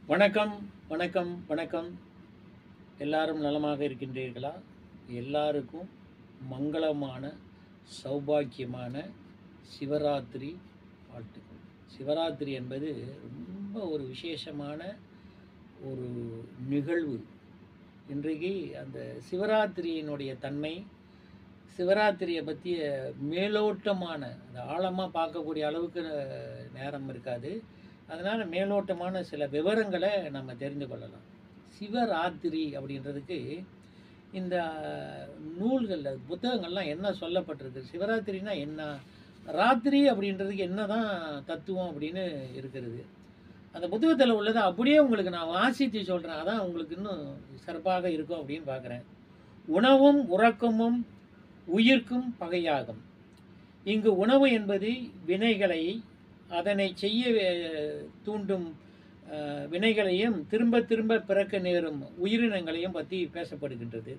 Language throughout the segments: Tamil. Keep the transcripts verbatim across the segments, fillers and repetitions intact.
வணக்கம் வணக்கம் வணக்கம். எல்லாரும் நலமாக இருக்கின்றீர்களா? எல்லாருக்கும் மங்களமான சௌபாக்கியமான சிவராத்திரி வாழ்த்துக்கள். சிவராத்திரி என்பது ரொம்ப ஒரு விசேஷமான ஒரு நிகழ்வு. இன்றைக்கு அந்த சிவராத்திரியினுடைய தன்மை, சிவராத்திரியை பற்றிய மேலோட்டமான அந்த ஆழமாக பார்க்கக்கூடிய அளவுக்கு நேரம் இருக்காது. அதனால் மேலோட்டமான சில விவரங்களை நம்ம தெரிந்து கொள்ளலாம். சிவராத்திரி அப்படின்றதுக்கு இந்த நூல்களில் புத்தகங்கள்லாம் என்ன சொல்லப்பட்டிருக்கு, சிவராத்திரினா என்ன, ராத்திரி அப்படின்றதுக்கு என்ன தான் தத்துவம் அப்படின்னு இருக்கிறது. அந்த புத்தகத்தில் உள்ளதை அப்படியே உங்களுக்கு நான் வாசித்து சொல்கிறேன். அதான் உங்களுக்கு இன்னும் சிறப்பாக இருக்கும் அப்படின்னு பார்க்குறேன். உணவும் உறக்கமும் உயிர்க்கும் பகையாகும். இங்கு உணவு என்பது வினைகளை, அதனை செய்ய தூண்டும் வினைகளையும் திரும்ப திரும்ப பிறக்க நேரும் உயிரினங்களையும் பற்றி பேசப்படுகின்றது.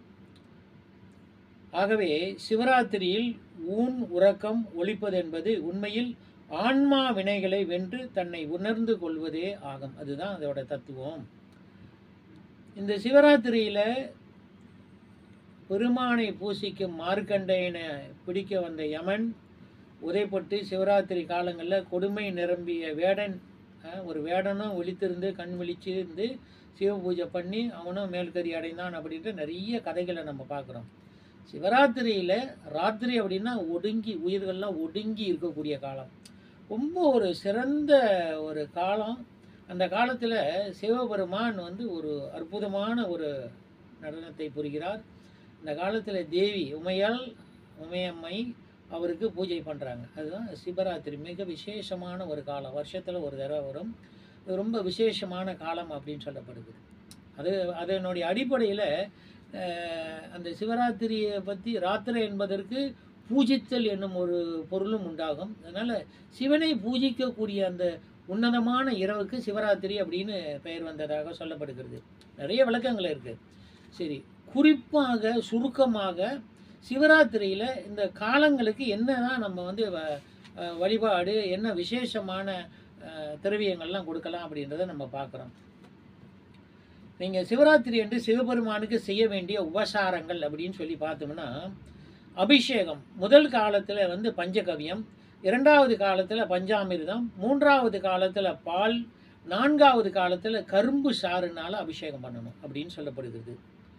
ஆகவே சிவராத்திரியில் ஊன் உறக்கம் ஒழிப்பது என்பது உண்மையில் ஆன்மா வினைகளை வென்று தன்னை உணர்ந்து கொள்வதே ஆகும். அதுதான் அதோட தத்துவம். இந்த சிவராத்திரியில் பெருமானை பூசிக்கும் மார்க்கண்டேயனை பிடிக்க வந்த யமன் உதைப்பட்டு சிவராத்திரி காலங்களில் கொடுமை நிரம்பிய வேடன், ஒரு வேடனும் விழித்திருந்து கண் விழிச்சு இருந்து சிவ பூஜை பண்ணி அவனும் மேல்கறி அடைந்தான் அப்படின்ற நிறைய கதைகளை நம்ம பார்க்குறோம். சிவராத்திரியில் ராத்திரி அப்படின்னா ஒடுங்கி, உயிர்கள்லாம் ஒடுங்கி இருக்கக்கூடிய காலம். ரொம்ப ஒரு சிறந்த ஒரு காலம். அந்த காலத்தில் சிவபெருமான் வந்து ஒரு அற்புதமான ஒரு நடனத்தை புரிகிறார். இந்த காலத்தில் தேவி உமையால் உமையம்மை அவருக்கு பூஜை பண்ணுறாங்க. அதுதான் சிவராத்திரி. மிக விசேஷமான ஒரு காலம், வருஷத்தில் ஒரு தடவை வரும். இது ரொம்ப விசேஷமான காலம் அப்படின்னு சொல்லப்படுது. அது அதனுடைய அடிப்படையில் அந்த சிவராத்திரியை பற்றி ராத்திரி என்பதற்கு பூஜித்தல் என்னும் ஒரு பொருளும் உண்டாகும். அதனால் சிவனை பூஜிக்கக்கூடிய அந்த உன்னதமான இரவுக்கு சிவராத்திரி அப்படின்னு பெயர் வந்ததாக சொல்லப்படுகிறது. நிறைய விளக்கங்கள் இருக்குது. சரி, குறிப்பாக சுருக்கமாக சிவராத்திரியில் இந்த காலங்களுக்கு என்னதான் நம்ம வந்து வழிபாடு, என்ன விசேஷமான திரவியங்கள்லாம் கொடுக்கலாம் அப்படின்றத நம்ம பார்க்குறோம். நீங்கள் சிவராத்திரி என்று சிவபெருமானுக்கு செய்ய வேண்டிய உபசாரங்கள் அப்படின்னு சொல்லி பார்த்தோம்னா, அபிஷேகம் முதல் காலத்தில் வந்து பஞ்சகவியம், இரண்டாவது காலத்தில் பஞ்சாமிர்தம், மூன்றாவது காலத்தில் பால், நான்காவது காலத்தில் கரும்பு சாறுனால அபிஷேகம் பண்ணணும் அப்படின்னு சொல்லப்படுகிறது.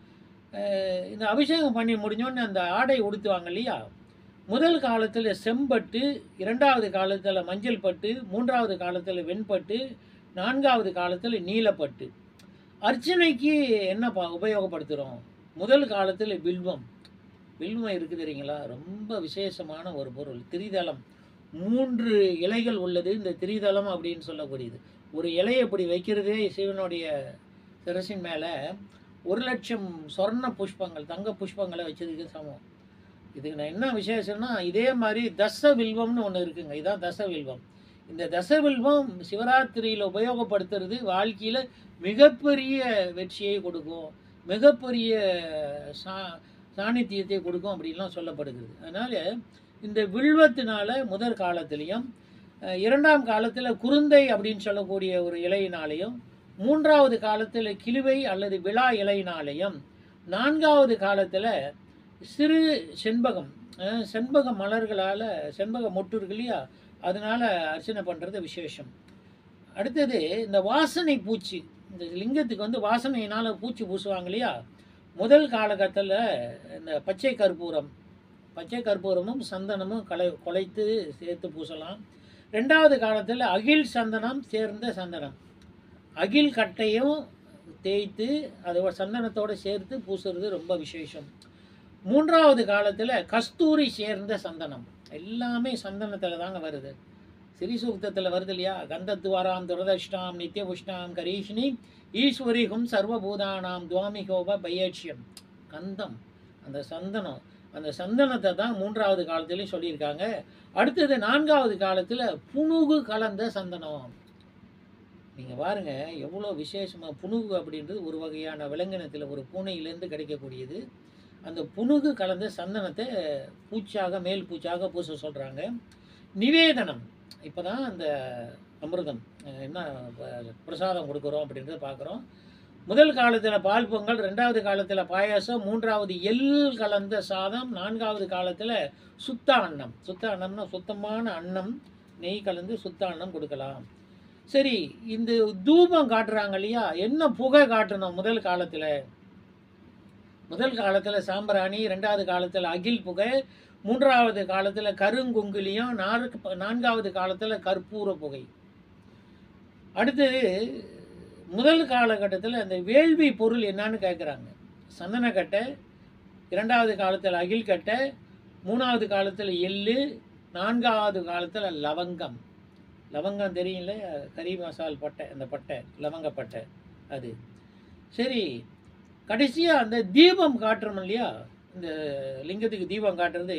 இந்த அபிஷேகம் பண்ணி முடிஞ்சோடனே அந்த ஆடை உடுத்துவாங்க இல்லையா, முதல் காலத்தில் செம்பட்டு, இரண்டாவது காலத்தில் மஞ்சள் பட்டு, மூன்றாவது காலத்தில் வெண்பட்டு, நான்காவது காலத்தில் நீலப்பட்டு. அர்ச்சனைக்கு என்ன ப உபயோகப்படுத்துகிறோம்? முதல் காலத்தில் வில்வம். வில்வம் இருக்குது தெரியுங்களா, ரொம்ப விசேஷமான ஒரு பொருள். திரிதலம், மூன்று இலைகள் உள்ளது இந்த திரிதலம் அப்படின்னு சொல்லக்கூடியது. ஒரு இலையை இப்படி வைக்கிறதே சிவனுடைய சிரசின் மேலே ஒரு லட்சம் சொர்ண புஷ்பங்கள், தங்க புஷ்பங்களை வச்சதுக்கு சமம். இதுக்கு நான் என்ன விசேஷம்னா, இதே மாதிரி தச வில்வம்னு ஒன்று இருக்குங்க. இதுதான் தச வில்வம். இந்த தச வில்வம் சிவராத்திரியில் உபயோகப்படுத்துறது வாழ்க்கையில் மிகப்பெரிய வெற்றியை கொடுக்கும், மிகப்பெரிய சா சாநித்தியத்தை கொடுக்கும் அப்படின்லாம் சொல்லப்படுகிறது. அதனால் இந்த வில்வத்தினால முதற் காலத்திலையும், இரண்டாம் காலத்தில் குருந்தை அப்படின்னு சொல்லக்கூடிய ஒரு இலையினாலையும், மூன்றாவது காலத்தில் கிழுவை அல்லது விழா இலையினாலையும், நான்காவது காலத்தில் சிறு செண்பகம், செண்பக மலர்களால், செண்பக மொட்டு இருக்கு இல்லையா, அதனால் அர்ச்சனை பண்ணுறது விசேஷம். அடுத்தது இந்த வாசனை பூச்சி, இந்த லிங்கத்துக்கு வந்து வாசனையினால் பூச்சி பூசுவாங்க இல்லையா. முதல் காலகட்டத்தில் இந்த பச்சை கற்பூரம், பச்சை கற்பூரமும் சந்தனமும் கலை குலைத்து சேர்த்து பூசலாம். ரெண்டாவது காலத்தில் அகில் சந்தனம் சேர்ந்த சந்தனம், அகில் கட்டையும் தேய்த்து அதை சந்தனத்தோடு சேர்த்து பூசுறது ரொம்ப விசேஷம். மூன்றாவது காலத்தில் கஸ்தூரி சேர்ந்த சந்தனம். எல்லாமே சந்தனத்தில் தாங்க வருது. ஸ்ரீசூக்தத்தில் வருது இல்லையா, கந்தத்வாராம் துரதஷ்டாம் நித்திய புஷ்டாம் கரீஷினி ஈஸ்வரிகும் சர்வபூதானாம் துவாமிகோப பையட்சியம். கந்தம், அந்த சந்தனம், அந்த சந்தனத்தை தான் மூன்றாவது காலத்துலேயும் சொல்லியிருக்காங்க. அடுத்தது நான்காவது காலத்தில் புனுகு கலந்த சந்தனம். நீங்கள் பாருங்கள் எவ்வளோ விசேஷமாக. புனுகு அப்படின்றது ஒரு வகையான விலங்கினத்தில் ஒரு பூனையிலேருந்து கிடைக்கக்கூடியது. அந்த புனுகு கலந்த சந்தனத்தை பூச்சாக, மேல் பூச்சாக பூச சொல்கிறாங்க. நிவேதனம், இப்போ தான் அந்த அமிர்தம் என்ன பிரசாதம் கொடுக்குறோம் அப்படின்றத பார்க்குறோம். முதல் காலத்தில் பால் பொங்கல், ரெண்டாவது காலத்தில் பாயாசம், மூன்றாவது எள் கலந்த சாதம், நான்காவது காலத்தில் சுத்த அன்னம். சுத்த அன்னம்னா சுத்தமான அன்னம், நெய் கலந்து சுத்த அன்னம் கொடுக்கலாம். சரி, இந்த தூபம் காட்டுறாங்க இல்லையா, என்ன புகை காட்டணும் முதல் காலத்தில்? முதல் காலத்தில் சாம்பிராணி, ரெண்டாவது காலத்தில் அகில் புகை, மூன்றாவது காலத்தில் கருங்குங்குலியம், நான்கு நான்காவது காலத்தில் கற்பூர புகை. அடுத்தது முதல் காலகட்டத்தில் அந்த வேள்வி பொருள் என்னன்னு கேட்குறாங்க. சந்தனக்கட்டை, இரண்டாவது காலத்தில் அகில் கட்டை, மூணாவது காலத்தில் எள்ளு, நான்காவது காலத்தில் லவங்கம். லவங்கம் தெரியல, கறி மசால் பட்டை, அந்த பட்டை லவங்கப்பட்டை அது. சரி, கடைசியாக அந்த தீபம் காட்டுறோம் இல்லையா, இந்த லிங்கத்துக்கு தீபம் காட்டுறது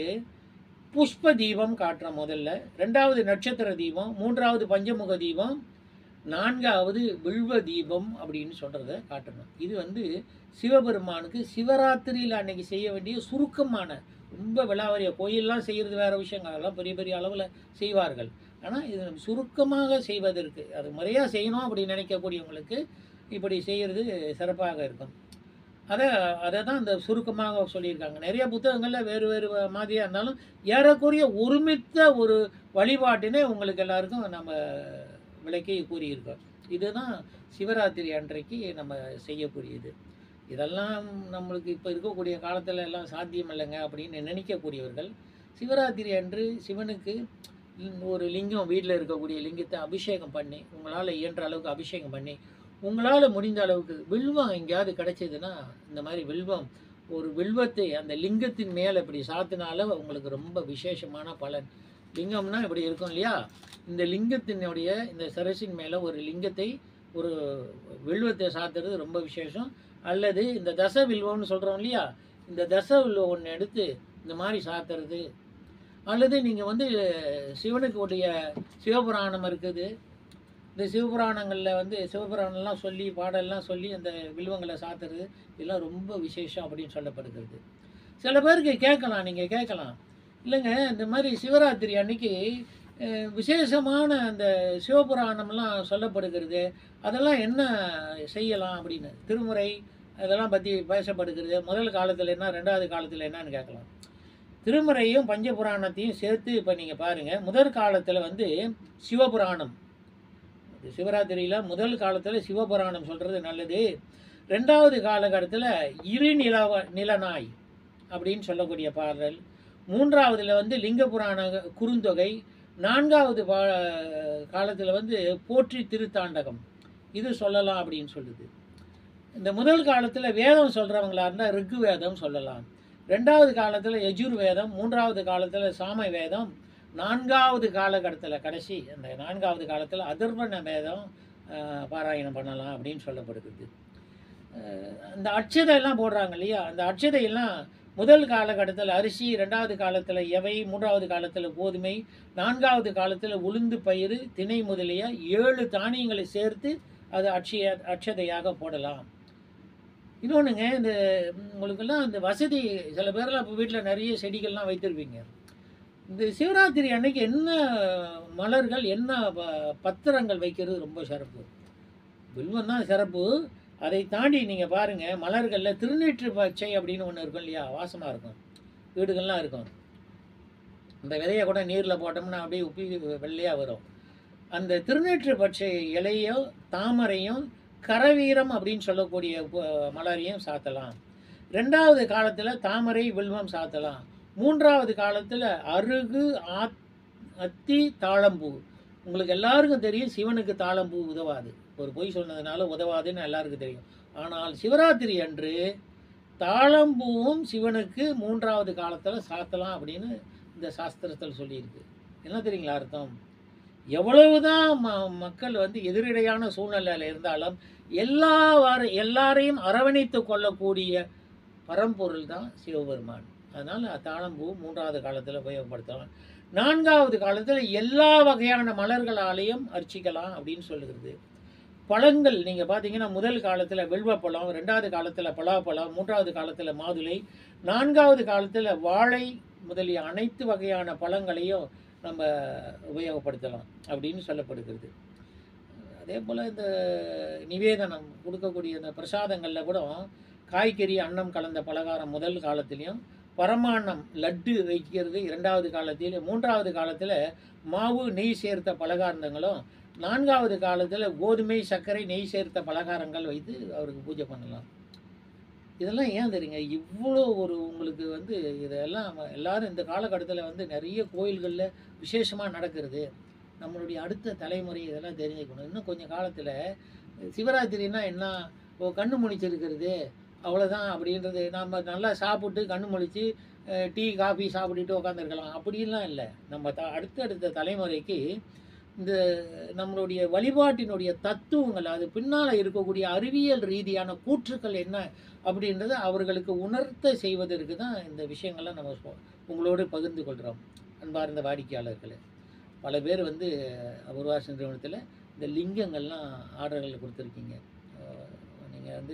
புஷ்ப தீபம் காட்டுறோம் முதல்ல, ரெண்டாவது நட்சத்திர தீபம், மூன்றாவது பஞ்சமுக தீபம், நான்காவது வில்வ தீபம் அப்படின்னு சொல்கிறத காட்டணும். இது வந்து சிவபெருமானுக்கு சிவராத்திரியில் அன்னைக்கு செய்ய வேண்டிய சுருக்கமான, ரொம்ப விளாவரிய கோயிலெலாம் செய்கிறது வேறு விஷயங்கள், அதெல்லாம் பெரிய பெரிய அளவில் செய்வார்கள். ஆனால் இது சுருக்கமாக செய்வதற்கு, அது முறையாக செய்யணும் அப்படின்னு நினைக்கக்கூடியவங்களுக்கு இப்படி செய்கிறது சிறப்பாக இருக்கும். அதை அதை தான் இந்த சுருக்கமாக சொல்லியிருக்காங்க. நிறைய புத்தகங்களில் வேறு வேறு மாதிரியாக இருந்தாலும் ஏறக்குறைய ஒருமித்த ஒரு வழிபாட்டினை உங்களுக்கு எல்லாருக்கும் நம்ம விளக்கி கூறியிருக்கோம். இதுதான் சிவராத்திரி அன்றைக்கு நம்ம செய்யக்கூடியது. இதெல்லாம் நம்மளுக்கு இப்போ இருக்கக்கூடிய காலத்தில் எல்லாம் சாத்தியம் இல்லைங்க அப்படின்னு நினைக்கக்கூடியவர்கள், சிவராத்திரி அன்று சிவனுக்கு ஒரு லிங்கம், வீட்டில் இருக்கக்கூடிய லிங்கத்தை அபிஷேகம் பண்ணி, உங்களால் இயன்ற அளவுக்கு அபிஷேகம் பண்ணி, உங்களால் முடிந்த அளவுக்கு வில்வம் எங்கேயாவது கிடைச்சதுன்னா, இந்த மாதிரி வில்வம், ஒரு வில்வத்தை அந்த லிங்கத்தின் மேலே இப்படி சாத்தினால உங்களுக்கு ரொம்ப விசேஷமான பலன். லிங்கம்னா இப்படி இருக்கும் இல்லையா, இந்த லிங்கத்தினுடைய இந்த சரசின் மேலே ஒரு லிங்கத்தை, ஒரு வில்வத்தை சாத்துறது ரொம்ப விசேஷம். அல்லது இந்த தச வில்வம்னு சொல்கிறோம் இல்லையா, இந்த தச வில்வம் ஒன்று எடுத்து இந்த மாதிரி சாத்துறது. அல்லது நீங்கள் வந்து சிவனுக்கு உடைய சிவபுராணம் இருக்குது, இந்த சிவபுராணங்களில் வந்து சிவபுராணம்லாம் சொல்லி பாடல்லாம் சொல்லி அந்த வில்வங்களை சாத்துறது, இதெல்லாம் ரொம்ப விசேஷம் அப்படின்னு சொல்லப்படுகிறது. சில பேருக்கு கேட்கலாம், நீங்கள் கேட்கலாம், இல்லைங்க இந்த மாதிரி சிவராத்திரி அன்னைக்கு விசேஷமான அந்த சிவபுராணம்லாம் சொல்லப்படுகிறது, அதெல்லாம் என்ன செய்யலாம் அப்படின்னு, திருமுறை அதெல்லாம் பற்றி பேசப்படுகிறது, முதல் காலத்தில் என்ன ரெண்டாவது காலத்தில் என்னன்னு கேட்கலாம். திருமுறையும் பஞ்சபுராணத்தையும் சேர்த்து இப்போ நீங்கள் பாருங்கள். முதல் காலத்தில் வந்து சிவபுராணம், சிவராத்திரியில் முதல் காலத்தில் சிவபுராணம் சொல்கிறது நல்லது. ரெண்டாவது காலகட்டத்தில் இரு நிலவ நிலநாய் அப்படின்னு சொல்லக்கூடிய பாடல், மூன்றாவதில் வந்து லிங்க புராண குறுந்தொகை, நான்காவது பா காலத்தில் வந்து போற்றி திருத்தாண்டகம் இது சொல்லலாம் அப்படின்னு சொல்லுது. இந்த முதல் காலத்தில் வேதம் சொல்கிறவங்களா இருந்தால் ரிக்கு வேதம் சொல்லலாம், ரெண்டாவது காலத்தில் யஜுர் வேதம், மூன்றாவது காலத்தில் சாம வேதம், நான்காவது காலகட்டத்தில் கடைசி அந்த நான்காவது காலத்தில் அதர்வண வேதம் பாராயணம் பண்ணலாம் அப்படின்னு சொல்லப்படுகிறது. அந்த அட்சதையெல்லாம் போடுறாங்க இல்லையா, அந்த அட்சதையெல்லாம் முதல் காலகட்டத்தில் அரிசி, ரெண்டாவது காலத்தில் எவை, மூன்றாவது காலத்தில் கோதுமை, நான்காவது காலத்தில் உளுந்து பயிறு, திணை முதலிய ஏழு தானியங்களை சேர்த்து அது அட்சய அட்சதையாக போடலாம். இன்னொன்றுங்க, இந்த உங்களுக்கெல்லாம் இந்த வசதி, சில பேரெல்லாம் இப்போ வீட்டில் நிறைய செடிகள்லாம் வைத்திருப்பீங்க. இந்த சிவராத்திரி அன்னைக்கு என்ன மலர்கள், என்ன பத்திரங்கள் வைக்கிறது ரொம்ப சிறப்பு. வில்வம் தான் சிறப்பு. அதை தாண்டி நீங்கள் பாருங்கள், மலர்களில் திருநீற்று பச்சை அப்படின்னு ஒன்று இருக்கும் இல்லையா, வாசமாக இருக்கும், வீடுகள்லாம் இருக்கும். அந்த விதையை கூட நீரில் போட்டோம்னா அப்படியே உப்பி வெள்ளையாக வரும். அந்த திருநீற்று பச்சை இலையும் தாமரையும் கரவீரம் அப்படின்னு சொல்லக்கூடிய மலரையும் சாத்தலாம். ரெண்டாவது காலத்தில் தாமரை வில்வம் சாத்தலாம். மூன்றாவது காலத்தில் அருகு, ஆத் அத்தி, தாழம்பூ. உங்களுக்கு எல்லாருக்கும் தெரியும் சிவனுக்கு தாழம்பூ உதவாது, ஒரு பொய் சொன்னதுனால உதவாதுன்னு எல்லாருக்கும் தெரியும். ஆனால் சிவராத்திரி அன்று தாழம்பூவும் சிவனுக்கு மூன்றாவது காலத்தில் சாத்தலாம் அப்படின்னு இந்த சாஸ்திரத்தில் சொல்லியிருக்கு. என்ன தெரியுங்களா அர்த்தம்? எவ்வளவுதான் ம மக்கள் வந்து எதிரிடையான சூழ்நிலையில் இருந்தாலும் எல்லாவார எல்லாரையும் அரவணைத்து கொள்ளக்கூடிய பரம்பொருள் தான் சிவபெருமான். அதனால் தாழம்பூ மூன்றாவது காலத்தில் உபயோகப்படுத்தலாம். நான்காவது காலத்தில் எல்லா வகையான மலர்களாலேயும் அர்ச்சிக்கலாம் அப்படின்னு சொல்லுகிறது. பழங்கள் நீங்கள் பார்த்தீங்கன்னா முதல் காலத்தில் வெல்வப்பழம், ரெண்டாவது காலத்தில் பலாப்பழம், மூன்றாவது காலத்தில் மாதுளை, நான்காவது காலத்தில் வாழை முதலிய அனைத்து வகையான பழங்களையும் நம்ம உபயோகப்படுத்தலாம் அப்படின்னு சொல்லப்படுகிறது. அதே போல் இந்த நிவேதனம் கொடுக்கக்கூடிய இந்த பிரசாதங்களில் கூட காய்கறி அன்னம் கலந்த பலகாரம் முதல் காலத்திலையும், பரமான்னம் லட்டு வைக்கிறது இரண்டாவது காலத்திலும், மூன்றாவது காலத்தில் மாவு நெய் சேர்த்த பலகாரங்களும், நான்காவது காலத்தில் கோதுமை சர்க்கரை நெய் சேர்த்த பலகாரங்கள் வைத்து அவருக்கு பூஜை பண்ணலாம். இதெல்லாம் ஏன் தெரியுங்க, இவ்வளோ ஒரு உங்களுக்கு வந்து இதெல்லாம் எல்லோரும் இந்த காலகட்டத்தில் வந்து நிறைய கோயில்களில் விசேஷமாக நடக்கிறது. நம்மளுடைய அடுத்த தலைமுறை இதெல்லாம் தெரிஞ்சுக்கணும். இன்னும் கொஞ்சம் காலத்தில் சிவராத்திரின்னா என்ன, ஓ கண்ணு முழிச்சிருக்கிறது அவ்வளோதான் அப்படின்றது, நம்ம நல்லா சாப்பிட்டு கண்ணு முழிச்சு டீ காஃபி சாப்பிட்டுட்டு உட்காந்துருக்கலாம் அப்படின்லாம் இல்லை. நம்ம த அடுத்த அடுத்த தலைமுறைக்கு இந்த நம்மளுடைய வழிபாட்டினுடைய தத்துவங்கள், அது பின்னால் இருக்கக்கூடிய அறிவியல் ரீதியான கூற்றுக்கள் என்ன அப்படின்றத அவர்களுக்கு உணர்த்த செய்வதற்கு தான் இந்த விஷயங்கள்லாம் நம்ம உங்களோடு பகிர்ந்து கொள்கிறோம். அன்பார்ந்த வாடிக்கையாளர்களே, பல பேர் வந்து அபூர்வாசன் நிறுவனத்தில் இந்த லிங்கங்கள்லாம் ஆர்டர்கள் கொடுத்துருக்கீங்க. நீங்கள் வந்து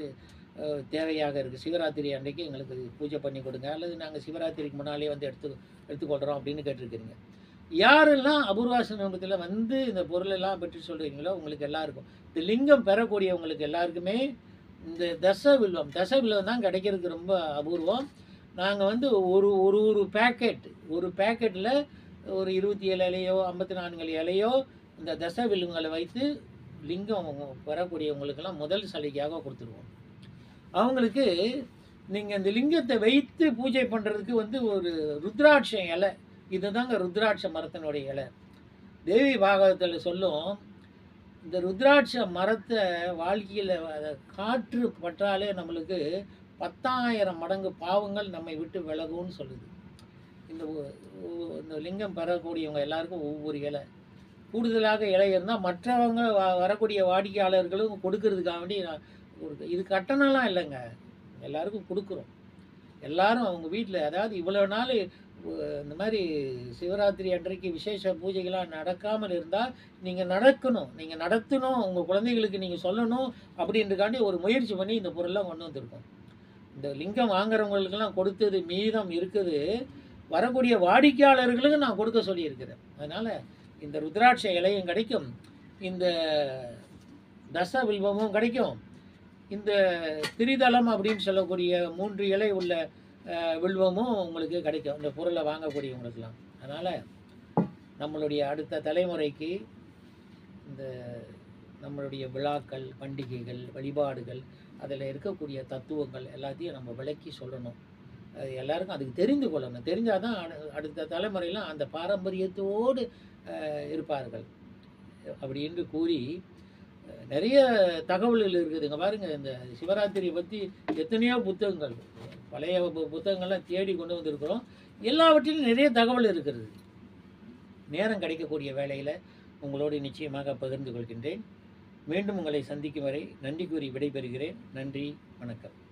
தேவையாக இருக்குது, சிவராத்திரி அன்றைக்கு எங்களுக்கு பூஜை பண்ணி கொடுங்க, அல்லது நாங்கள் சிவராத்திரிக்கு முன்னாலே வந்து எடுத்து எடுத்துக்கொள்கிறோம் அப்படின்னு கேட்டிருக்கிறீங்க. யாரெல்லாம் அபூர்வாசன் நிறுவனத்தில் வந்து இந்த பொருளெல்லாம் பற்றி சொல்கிறீங்களோ உங்களுக்கு எல்லாருக்கும், இந்த லிங்கம் பெறக்கூடியவங்களுக்கு எல்லாருக்குமே இந்த தச வில்வம் தச வில்வம் தான் கிடைக்கிறதுக்கு ரொம்ப அபூர்வம். நாங்கள் வந்து ஒரு ஒரு ஒரு பேக்கெட் ஒரு பேக்கெட்டில் ஒரு இருபத்தி ஏழு இலையோ ஐம்பத்தி நான்கு இலையோ இந்த தச வில்வங்களை வைத்து லிங்கம் பெறக்கூடியவங்களுக்கெல்லாம் முதல் சலுகையாக கொடுத்துருவோம். அவங்களுக்கு நீங்கள் இந்த லிங்கத்தை வைத்து பூஜை பண்ணுறதுக்கு வந்து ஒரு ருத்ராட்சம் இலை, இதுதாங்க ருத்ராட்ச மரத்தினுடைய இலை. தேவி பாகவத்தில் சொல்லும், இந்த ருத்ராட்ச மரத்தை வாழ்க்கையில் அதை காற்று பற்றாலே நம்மளுக்கு பத்தாயிரம் மடங்கு பாவங்கள் நம்மை விட்டு விலகும்னு சொல்லுது. இந்த இந்த லிங்கம் பெறக்கூடியவங்க எல்லாருக்கும் ஒவ்வொரு இலை, கூடுதலாக இலை இருந்தால் மற்றவங்க வரக்கூடிய வாடிக்கையாளர்களும் கொடுக்கறதுக்காக வேண்டி கொடுக்கு. இது கட்டணம்லாம் இல்லைங்க, எல்லாருக்கும் கொடுக்குறோம். எல்லாரும் அவங்க வீட்டில், அதாவது இவ்வளோ நாள் இந்த மாதிரி சிவராத்திரி அன்றைக்கு விசேஷ பூஜைகளாக நடக்காமல் இருந்தால் நீங்கள் நடக்கணும், நீங்கள் நடத்தணும், உங்கள் குழந்தைகளுக்கு நீங்கள் சொல்லணும் அப்படின்றக்காண்டி ஒரு முயற்சி பண்ணி இந்த பொருளெலாம் கொண்டு வந்திருக்கோம். இந்த லிங்கம் வாங்குறவங்களுக்கெல்லாம் கொடுத்தது மீதம் இருக்குது, வரக்கூடிய வாடிக்கையாளர்களுக்கு நான் கொடுக்க சொல்லியிருக்கிறேன். அதனால் இந்த ருத்ராட்ச இலையும் கிடைக்கும், இந்த தச வில்வமும் கிடைக்கும், இந்த திரிதளம் அப்படின்னு சொல்லக்கூடிய மூன்று இலை உள்ள வில்வமும் உங்களுக்கு கிடைக்கும் இந்த பொருளை வாங்கக்கூடியவங்களுக்கெல்லாம். அதனால் நம்மளுடைய அடுத்த தலைமுறைக்கு இந்த நம்மளுடைய விழாக்கள், பண்டிகைகள், வழிபாடுகள், அதில் இருக்கக்கூடிய தத்துவங்கள் எல்லாத்தையும் நம்ம விளக்கி சொல்லணும். அது எல்லாருக்கும் அதுக்கு தெரிந்து கொள்ளணும். தெரிஞ்சால் தான் அடுத்த தலைமுறையெல்லாம் அந்த பாரம்பரியத்தோடு இருப்பார்கள் அப்படின்னு கூறி நிறைய தகவல்கள் இருக்குதுங்க. பாருங்கள், இந்த சிவராத்திரியை பற்றி எத்தனையோ புத்தகங்கள், பழைய புத்தகங்கள்லாம் தேடி கொண்டு வந்திருக்கிறோம். எல்லாவற்றிலும் நிறைய தகவல் இருக்கிறது. நேரம் கிடைக்கக்கூடிய வேளையில் உங்களோடு நிச்சயமாக பகிர்ந்து கொள்கின்றேன். மீண்டும் உங்களை சந்திக்கும் வரை நன்றி கூறி விடைபெறுகிறேன். நன்றி, வணக்கம்.